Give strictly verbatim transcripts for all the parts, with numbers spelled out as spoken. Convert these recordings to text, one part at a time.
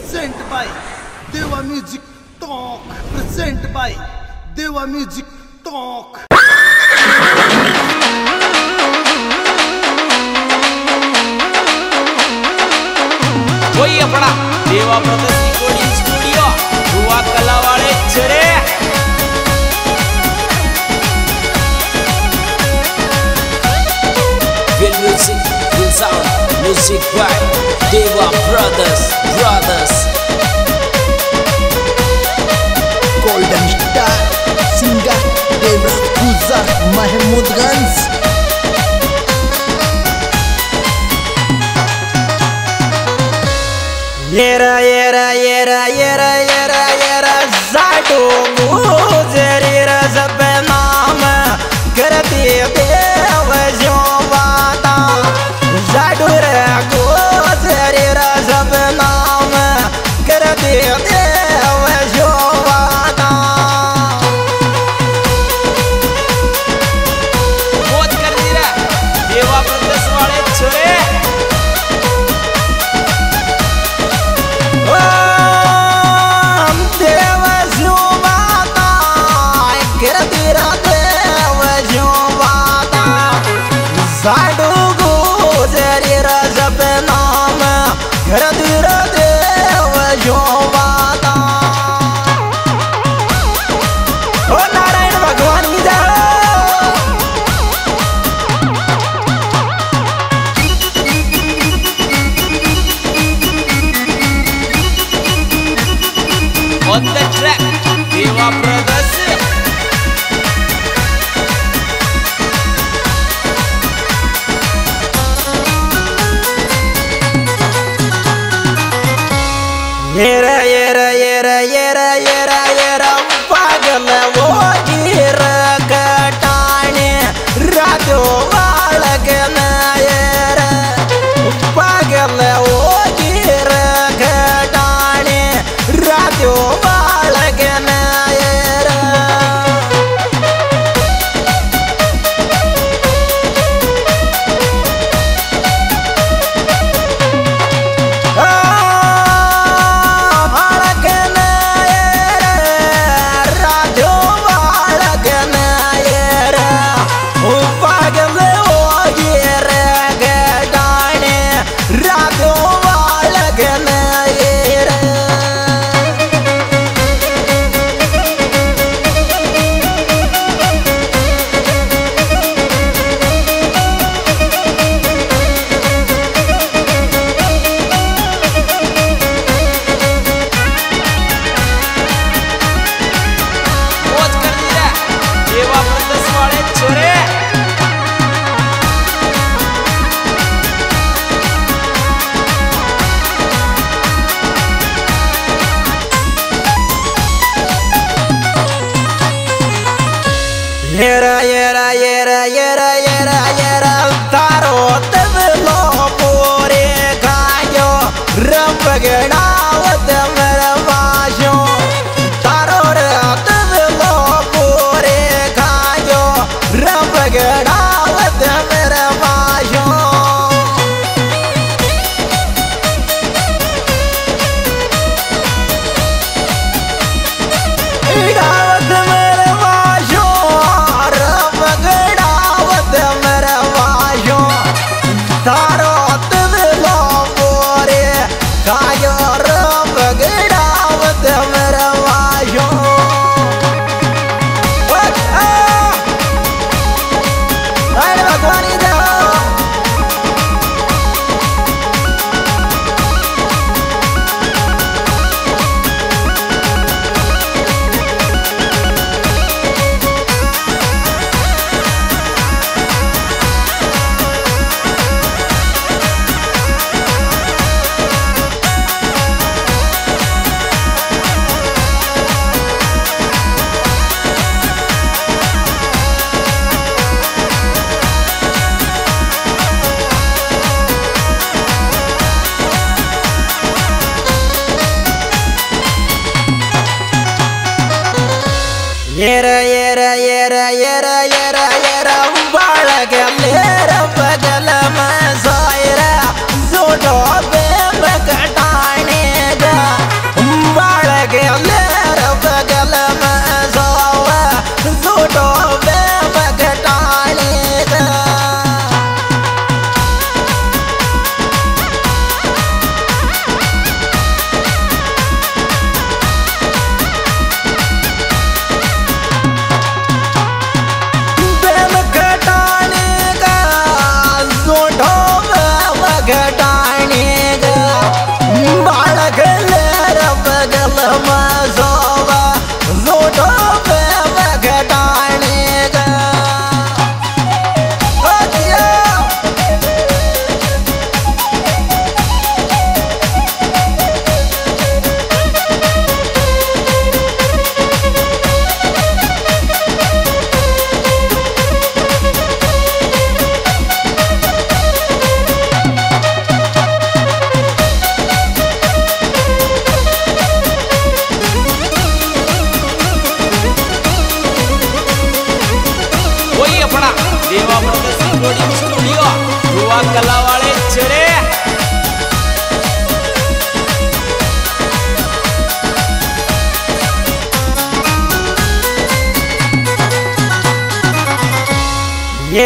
present by Deva Music Talk. Present by Deva Music Talk. वही अपना देवा brothers recording studio हुआ कला वाले चरे Will music, will sound, music by Deva Brothers, Brothers. Golden Star, singer Deva Puza, Mahmudganj. Yera yera yera yera yera yera zato guzera zabe naam karti deva jovata zato re guzera zabe naam karti deva jovata बहुत कर दिया देवा brothers वाले छोरे साडू गुजरी रजब नाम हृदय देव जोवाता ओ नारायण भगवान की जय On the track Deva Brothers Yera yera yera yera yera yera pagal wo gira katane radio walagna yera pagal wo gira katane radio walagna yera Yera yera yera yera yera yera taro tevlo pore kayo rampagadavat marvajo taro tevlo pore kayo rampagadavat marvajo idavat marvajo तारो तवलो बोरे कायो रब गड़ावत मरवायो अरे भगवान इधर Yera yera yera yera yera yera balage mera bagala mazaira zodo be bakatane ga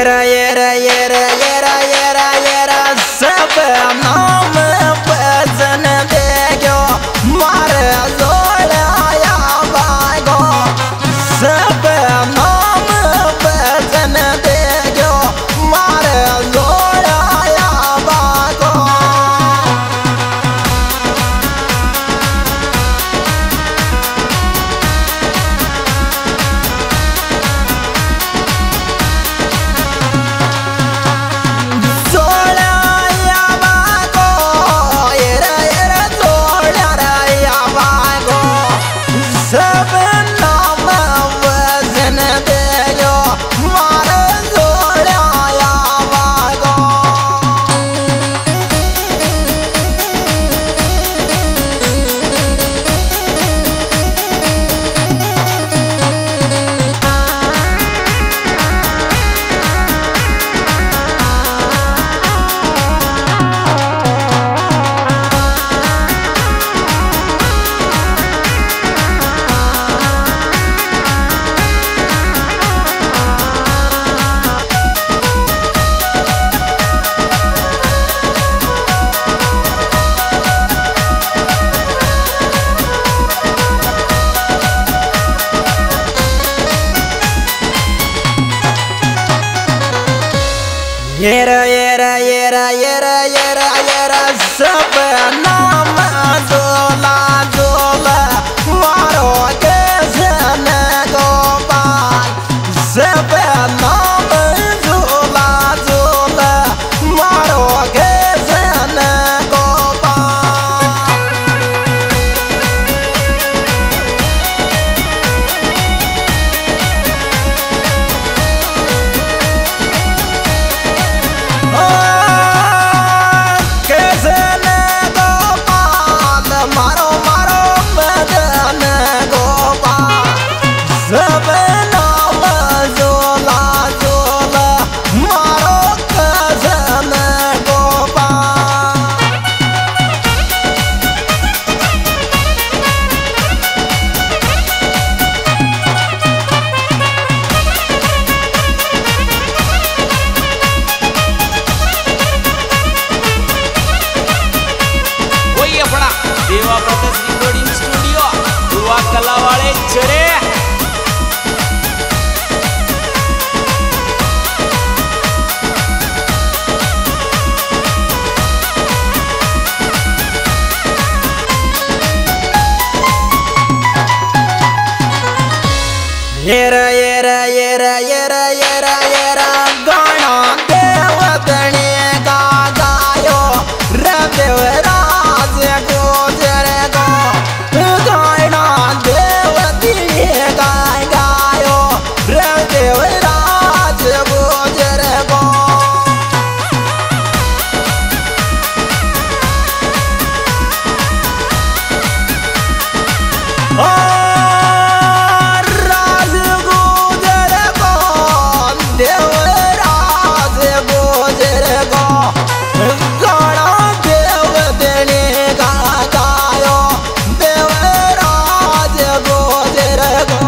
येरा येरा येरा येरा येरा येरा सब नाम भजन देगो मारे जोड़ाया बागो सब नाम भजन देगो मारे जोड़ाया बागो येरा येरा येरा येरा येरा येरा सब नाम जोला जोला मारो गजन गोपाल सब नाम जोला जोला मारो गजन गोपाल मारो मारो बदन गोपाल सब नाम जोला जोला मारो गजन गोपाल वही अपना देवा ब्रदर्स रिकॉर्डिंग स्टूडियो दुआ कला वाले चरे येरा येरा येरा येरा येरा येरा गाना देवतनी गा गायो रे देवराज गोजर गो गाना देवतनी गा गायो रे देवराज गोजर गो देवराज गोजर गो गाना देव देने गा गायो देवराज गोजर गो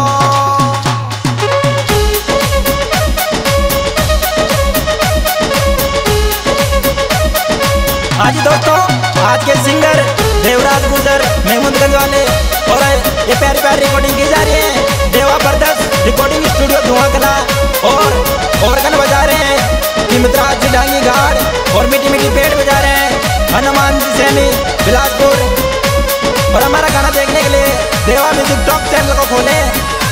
आज दोस्तों आज के सिंगर देवराज गुजर महमूदगंज वाले और ये प्यारी प्यारी रिकॉर्डिंग की जा रही है देवा ब्रदर्स रिकॉर्डिंग स्टूडियो धुआं कला और ऑर्गन बजा रहे हैं हिमतराज जी डांगी घाट और मीठी मीठी पेड़ बजा रहे हैं हनुमान जी सैनी बिलासपुर और हमारा गाना देखने के लिए देवा म्यूजिक टॉप चैनल को खोलें।